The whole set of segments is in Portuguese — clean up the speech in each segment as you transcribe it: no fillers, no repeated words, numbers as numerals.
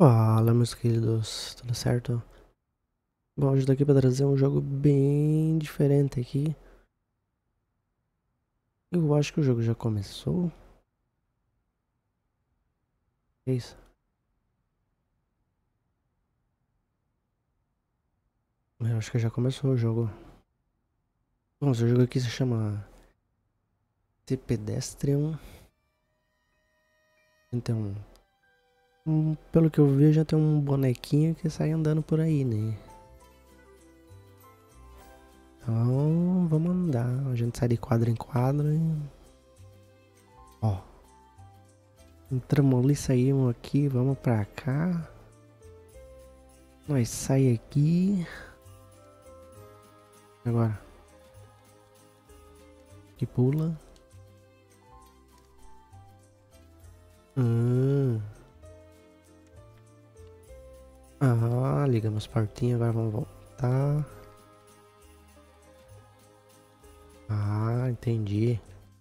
Fala, meus queridos, tudo certo? Bom, hoje eu tô aqui pra trazer um jogo bem diferente aqui. Eu acho que o jogo já começou. É isso. Eu acho que já começou o jogo. Bom, esse jogo aqui se chama The Pedestrian. Então, pelo que eu vi, já tem um bonequinho que sai andando por aí, né? Então, vamos andar. A gente sai de quadro em quadro e... Ó, entramos ali, saímos aqui, vamos pra cá. Nós sai aqui. Agora, que pula. Hum. Ah, ligamos portinha, agora vamos voltar. Ah, entendi.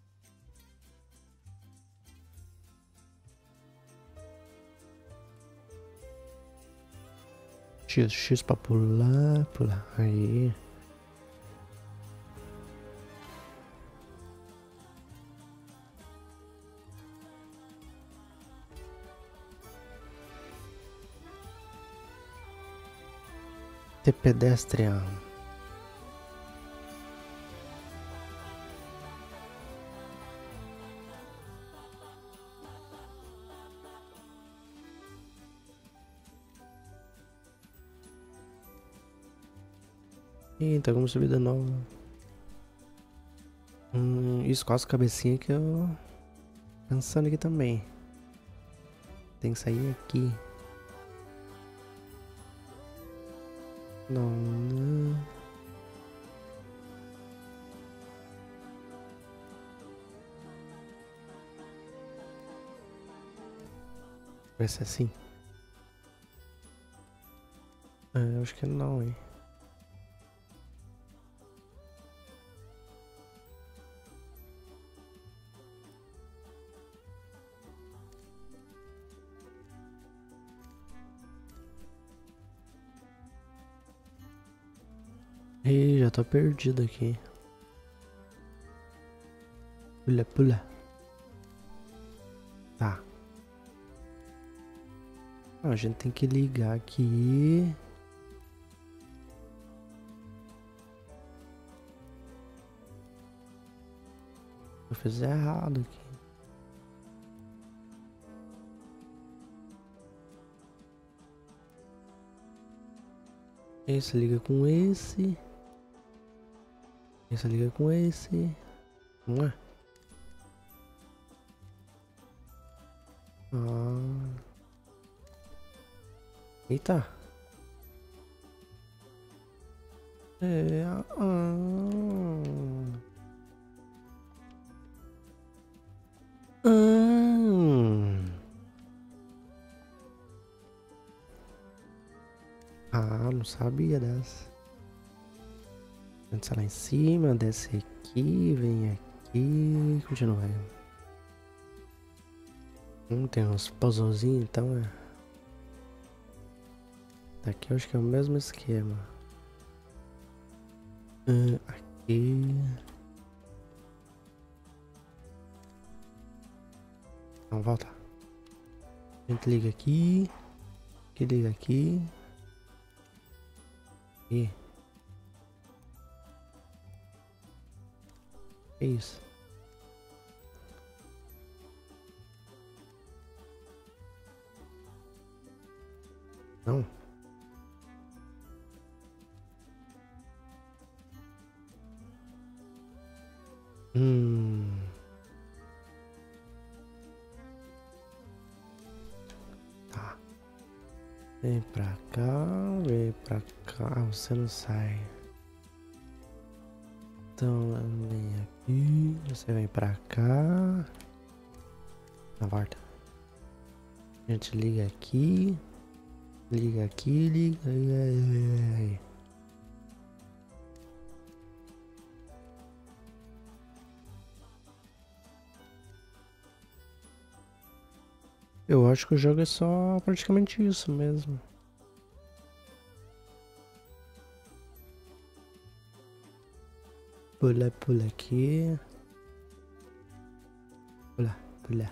X pra pular, pular. Aí. Ter pedestrian. Eita, como subida nova. Isso, com as cabecinhas que eu... Pensando aqui também. Tem que sair aqui. Não, não. Vai ser assim? Eu acho que não, hein. Ih, já tô perdido aqui. Pula, pula. Tá. A gente tem que ligar aqui. Eu fiz errado aqui. Esse liga com esse. Esse liga com esse. Não é? Ah. Eita. É. Hum. Não sabia dessa. Desce lá em cima, desce aqui, vem aqui, continua. Tem uns puzzlezinhos, então é. Daqui eu acho que é o mesmo esquema. Aqui. Não, volta. A gente liga aqui. Que liga aqui. E. É isso. Não. Hum. Tá. Vem pra cá, vem pra cá. Você não sai. Então, vem aqui. Você vem pra cá. Na volta. A gente liga aqui. Liga aqui, liga. Aí. Eu acho que o jogo é só praticamente isso mesmo. Pula, pula aqui. Pula, pula.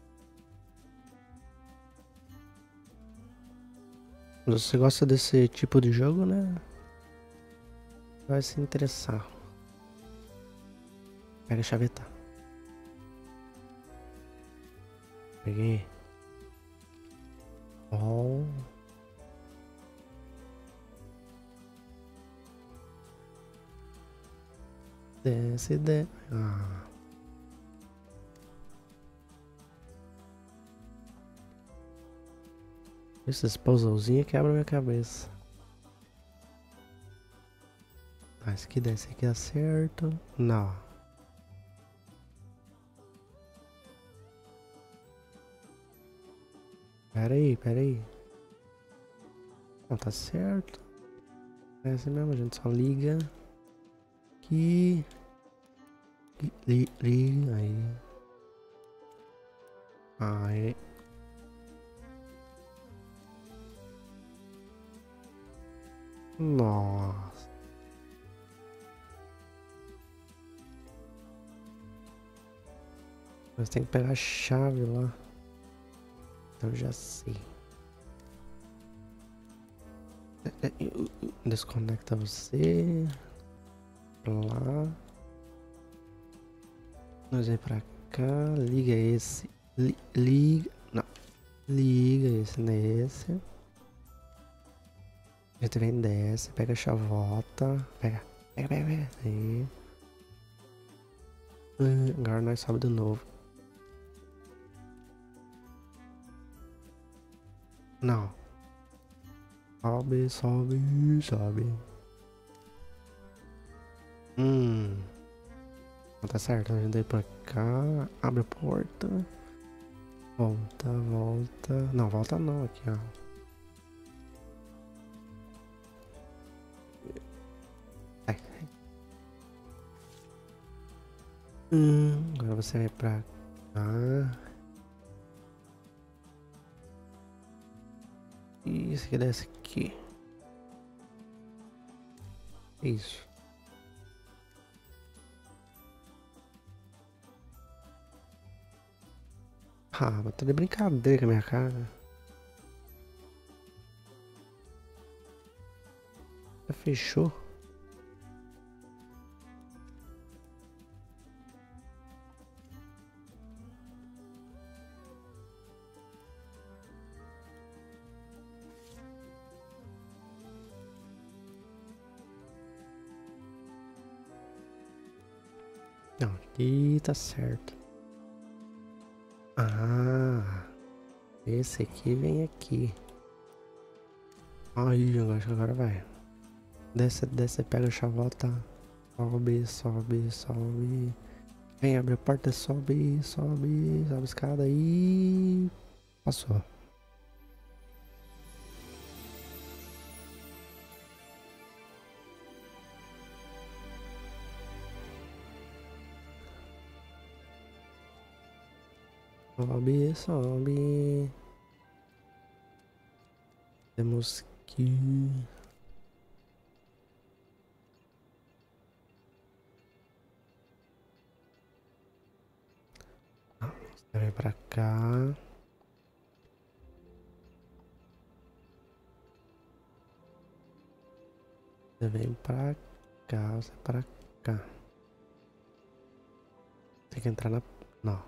Se você gosta desse tipo de jogo, né? Vai se interessar. Pega a chaveta. Peguei. Oh. Desce, desce. Ah. Esses pousalzinhos quebram minha cabeça. Ah, esse aqui desce aqui acerto. Não. Pera aí, pera aí. Não, tá certo. É assim mesmo, a gente só liga. Aqui. Liga aí. Aí. Nossa. Mas tem que pegar a chave lá. Então eu já sei. Desconecta você. Pra lá. Nós vem pra cá. Liga esse. Liga. Não. Liga esse nesse. A gente vem desce. Pega a chavota. Pega. Pega, pega, pega. Aí. Agora nós sobe de novo. Não. Sobe, sobe, sobe. Não tá certo, a gente vai pra cá. Abre a porta. Volta, volta. Não, volta não, aqui ó. Sai, sai. Agora você vai pra cá. E esse aqui desce aqui. Isso. Ah, mas tá de brincadeira com a minha cara. Já fechou? Não, aqui tá certo. Ah, esse aqui vem aqui. Aí, agora vai. Desce, desce, pega a chavota. Sobe, sobe, sobe. Vem, abre a porta, sobe, sobe, sobe a escada e... Passou. Sobe, sobe. Temos que... Você vem pra cá. Você vem pra cá, você pra cá. Tem que entrar na... Não.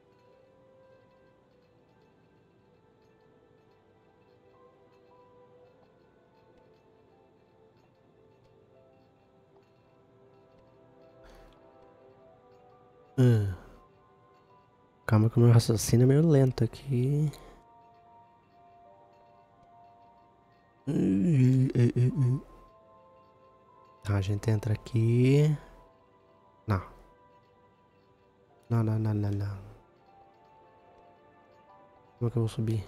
Calma que o meu raciocínio é meio lento aqui. Tá, a gente entra aqui. Não. Não, não, não, não, não. Como é que eu vou subir?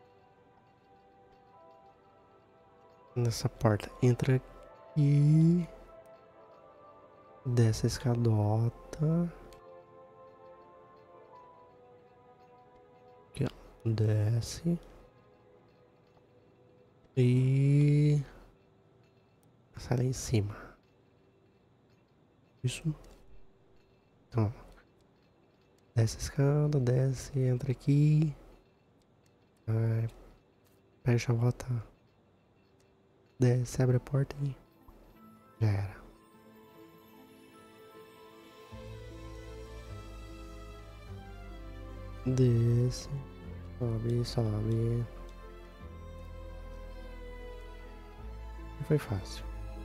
Nessa porta. Entra aqui. Desce a escadota. Aqui, ó. Desce. E... sai lá em cima. Isso. Então, desce a escada, desce, entra aqui. Vai, fecha a volta. Desce, abre a porta e... já era. Desce. Sobe, sobe. Foi fácil.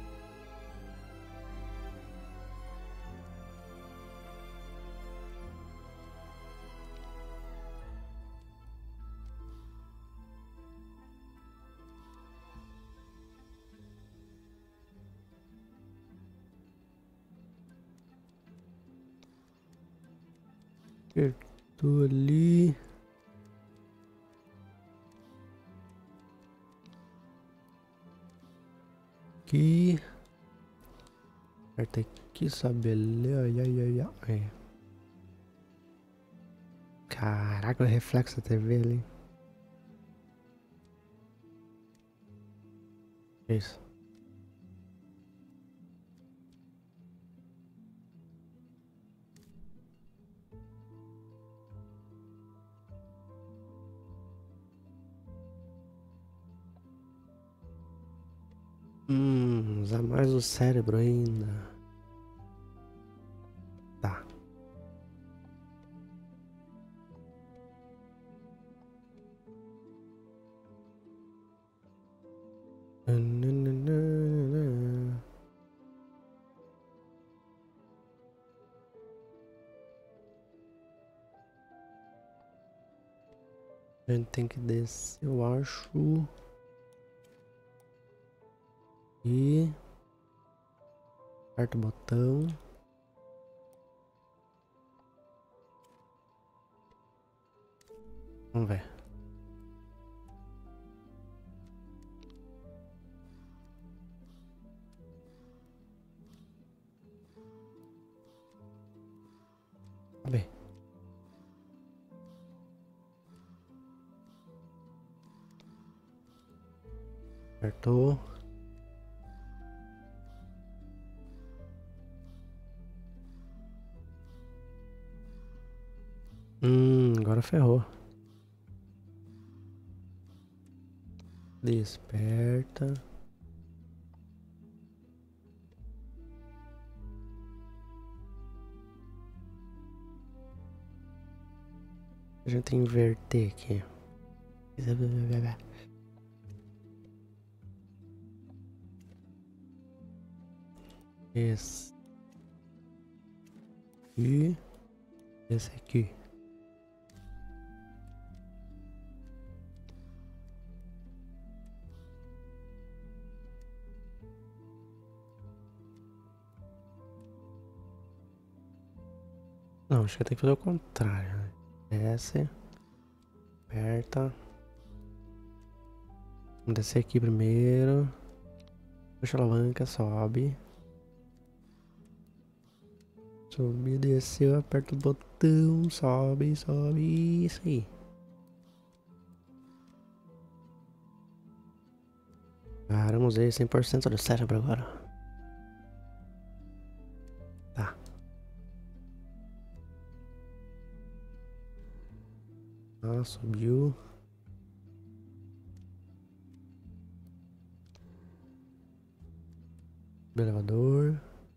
Apertou ali. Aqui. Aperta aqui, sobe ali. Ai, ai, ai, ai. Caraca, o reflexo da TV ali. É isso. Usar mais o cérebro ainda. Tá. A gente tem que descer, eu acho. E... aperta o botão. Vamos ver. Vamos ver. Apertou. Agora ferrou. Desperta. A gente inverter aqui. Esse. E esse aqui. Não, acho que tem que fazer o contrário. Desce. Aperta. Vamos descer aqui primeiro. Puxa a alavanca, sobe. Subiu, desceu, aperta o botão, sobe, sobe, isso aí. Cara, vamos usar 100% do cérebro agora. Tá. Ah, subiu. Elevador.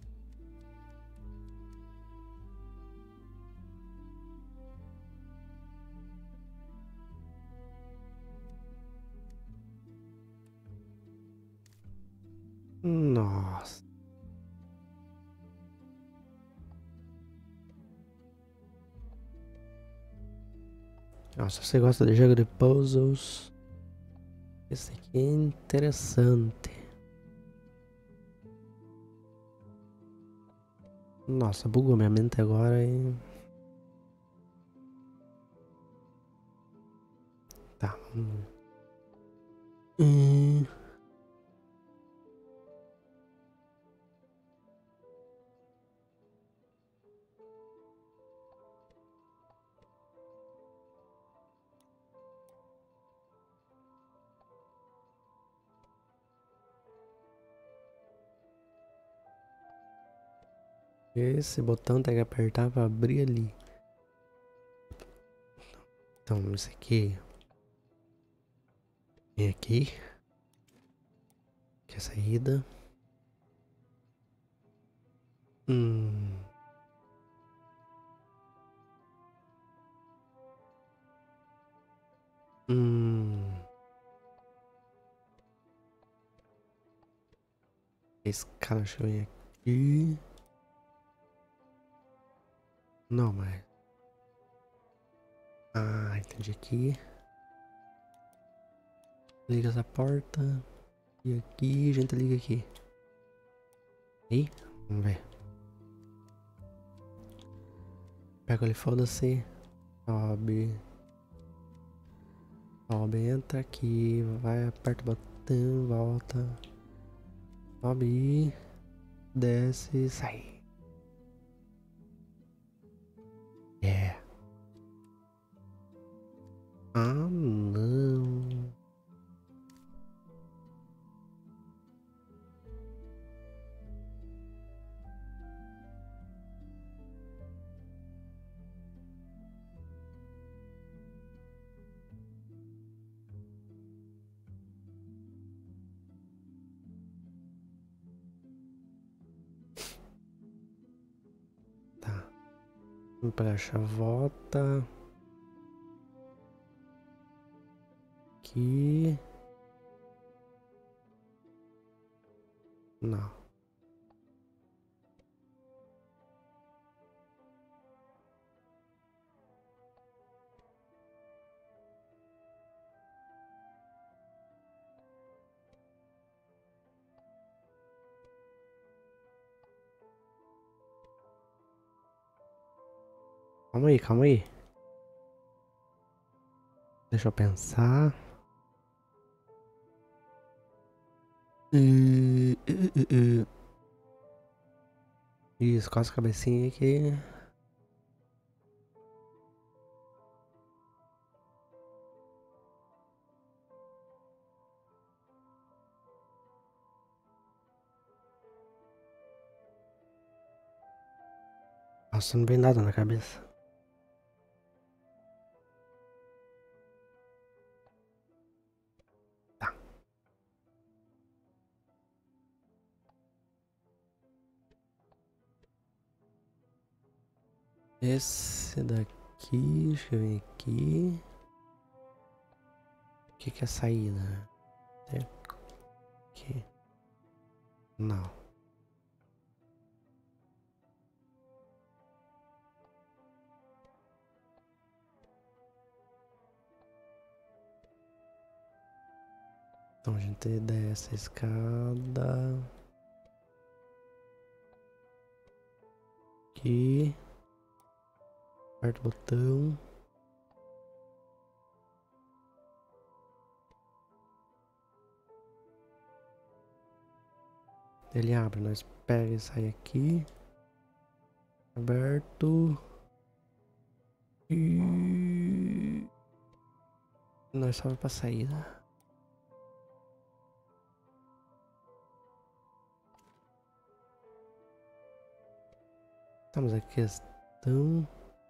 Nossa. Nossa, você gosta de jogo de puzzles? Esse aqui é interessante. Nossa, bugou minha mente agora e... tá. Esse botão tem que apertar pra abrir ali. Então, isso aqui. Vem aqui. Que é a saída. Hum. Hum. Esse cara acho que vem aqui. Não, mas. Ah, entendi aqui. Liga essa porta. E aqui, a gente liga aqui. Aí, vamos ver. Pega ali, foda-se. Sobe. Sobe, entra aqui. Vai, aperta o botão, volta. Sobe. Desce, sai. É. Ah, não. Tá. Vamos pra chavota. Aqui. Não. Calma aí, calma aí. Deixa eu pensar. Uh. Isso, com as cabecinhas aqui. Nossa, não vem nada na cabeça. Tá. Esse daqui, deixa eu ver aqui. O que é saída? Aqui. Não. Então a gente desce a escada. Aqui. Aperta o botão. Ele abre, nós pega e sai aqui. Aberto. E nós sobe pra saída. Estamos a questão.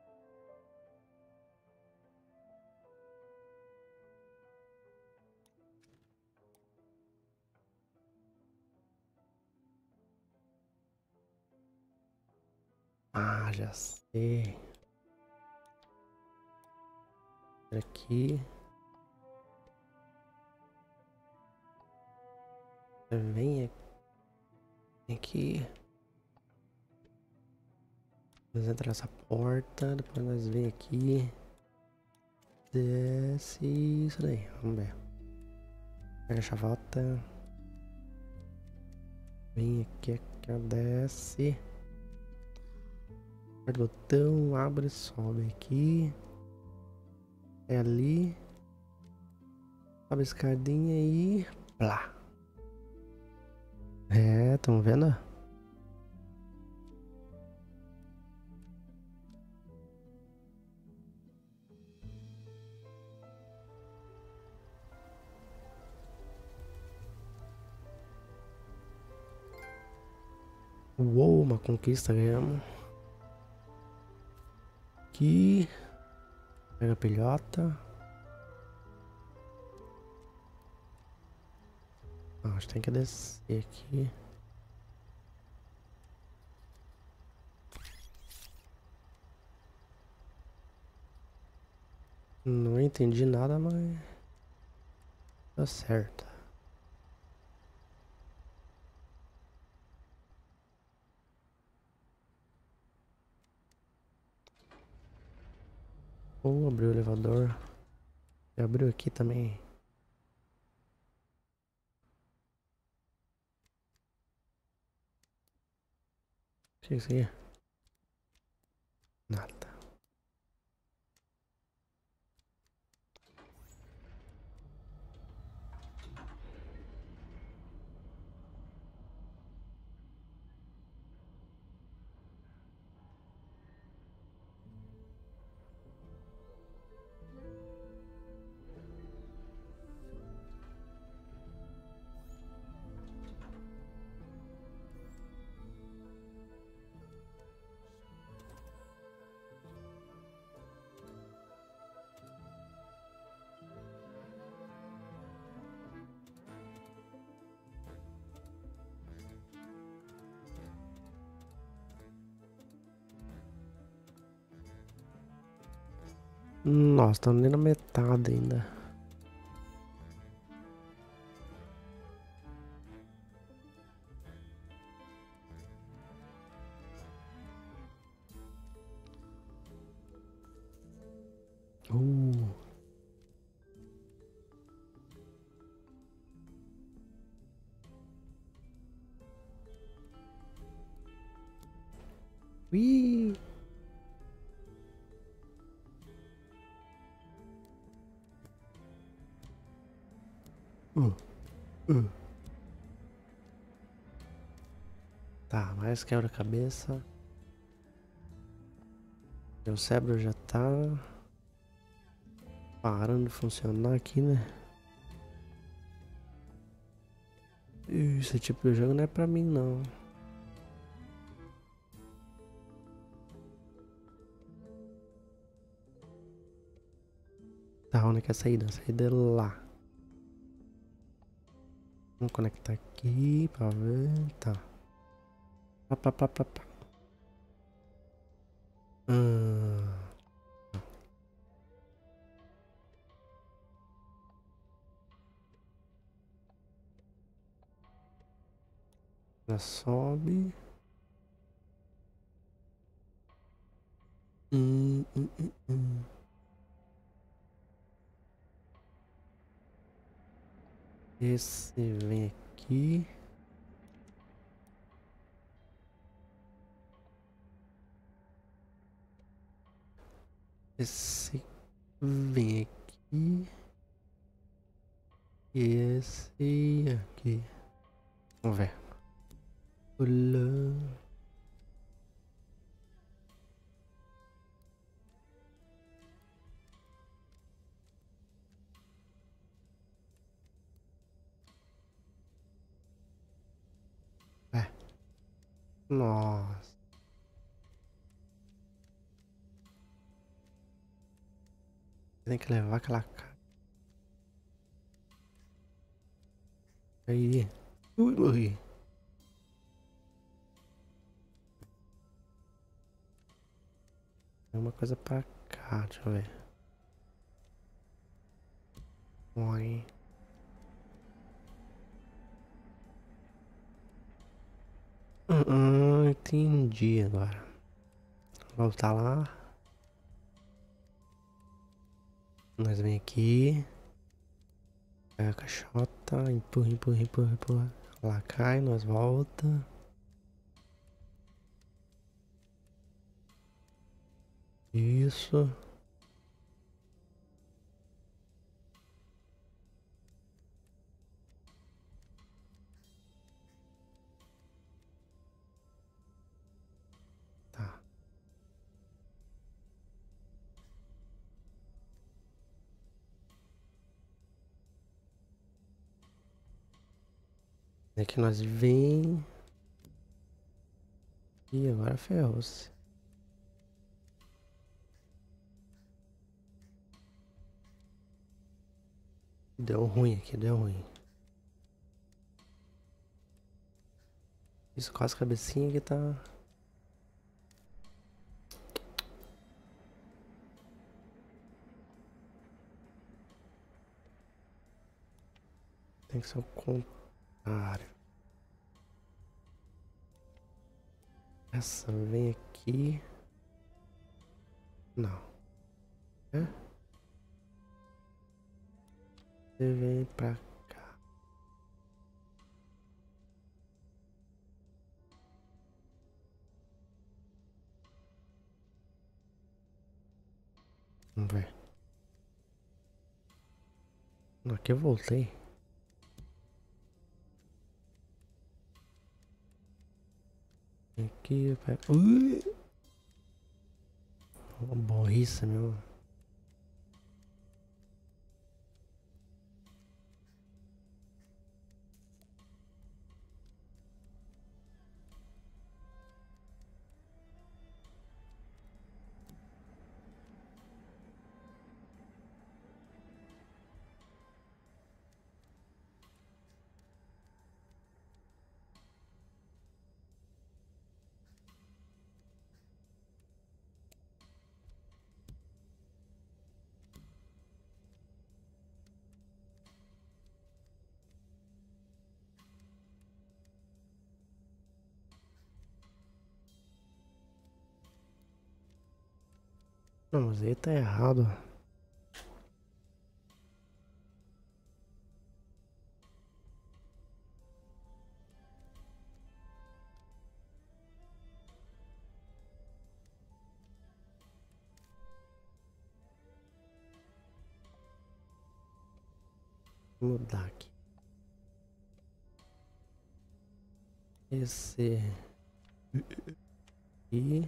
Ah, já sei. Aqui. Vem aqui. Nós entramos nessa porta. Depois nós vem aqui. Desce. Isso daí. Vamos ver. Pega a chavota. Vem aqui. Desce. Aperta o botão. Abre. Sobe aqui. É ali. Sobe a escadinha e. Plá. É, tão vendo? Uou, uma conquista ganhamos. Aqui. Pega a pilhota. Acho que tem que descer aqui. Não entendi nada, mas tá certo. Abriu o elevador. E abriu aqui também. O que é isso aqui? Nada. Nossa, tá nem na metade ainda. Uh. Ih. Uh. Uh. Tá, mais quebra-cabeça. Meu cérebro já tá parando de funcionar aqui, né? Esse tipo de jogo não é pra mim, não. Tá, onde é que é a saída? A saída é lá. Vamos conectar aqui pra ver. Tá. Pá, pá, pá, pá, pá. Já sobe. Hum, hum, hum, hum. Esse vem aqui. Esse vem aqui. E esse aqui. Vamos ver. Olá. É. Nossa. Tem que levar aquela cara. Aí. Ui, morri. Tem uma coisa pra cá, deixa eu ver. Oi. Entendi agora. Voltar lá. Nós vem aqui. Pega a caixota. Empurra, empurra, empurra, empurra. Lá cai, nós volta. Isso. Tá. Aqui nós vem. Ih, agora ferrou-se. Deu ruim aqui, deu ruim. Isso, quase a cabecinha que tá... Tem que ser o contrário. Essa vem aqui. Não. É? Você vem pra cá. Vamos ver. Não, aqui eu voltei. Aqui eu pego... Ui! Uma burrice, meu. Não, mas aí tá errado. Vou mudar aqui. Esse... E...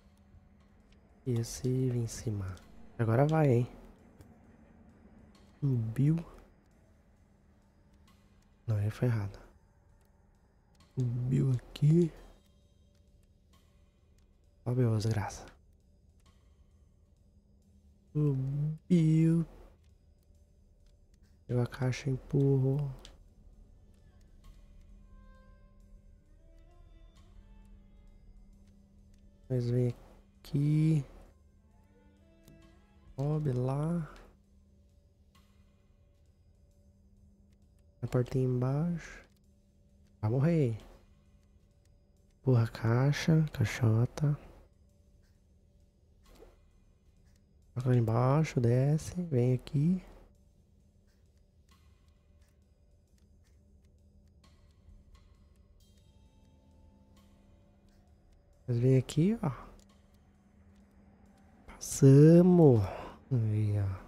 Esse vem em cima. Agora vai, hein. Subiu. Não, aí foi errado. Subiu aqui. Ó, meu, desgraça. Subiu. Pegou a caixa, empurrou. Mas vem aqui. Sobe lá. A portinha embaixo. Vai morrer. Empurra a caixa. Caixota. Toca lá embaixo, desce. Vem aqui. Mas vem aqui, ó. Passamos. Aí, ó.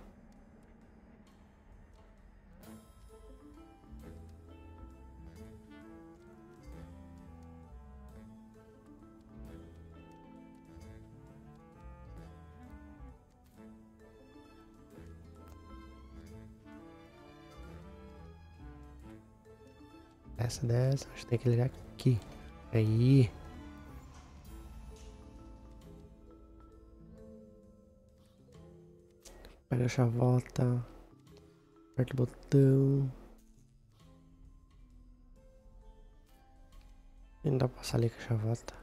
Desce, desce. Acho que tem que ligar aqui. Aí. Pega a chavota. Aperta o botão. Não dá pra passar ali com a chavota.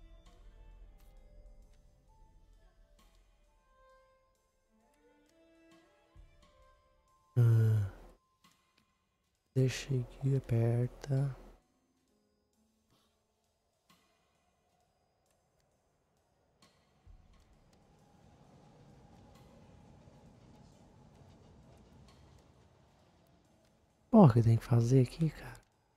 Deixa aqui, aperta. Porra, o que tem que fazer aqui, cara?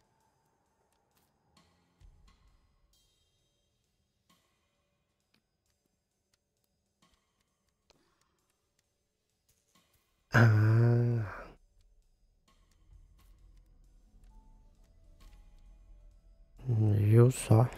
Ah, eu só.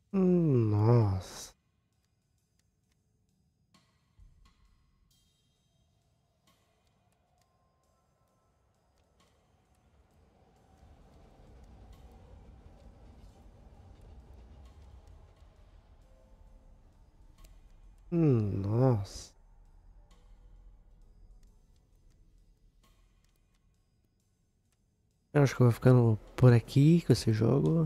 Nossa. Nossa. Eu acho que eu vou ficando por aqui com esse jogo.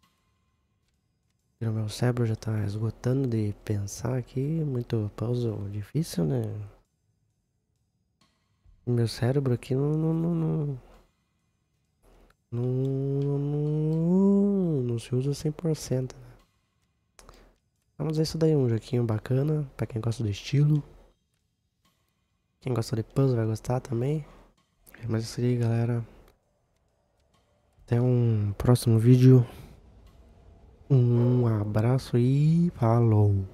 O meu cérebro já tá esgotando de pensar aqui. Muito puzzle difícil, né? Meu cérebro aqui não se usa 100%. Vamos ver isso daí, um joguinho bacana pra quem gosta do estilo. Quem gosta de puzzle vai gostar também. Mas é isso aí, galera. Até um próximo vídeo. Um abraço e falou!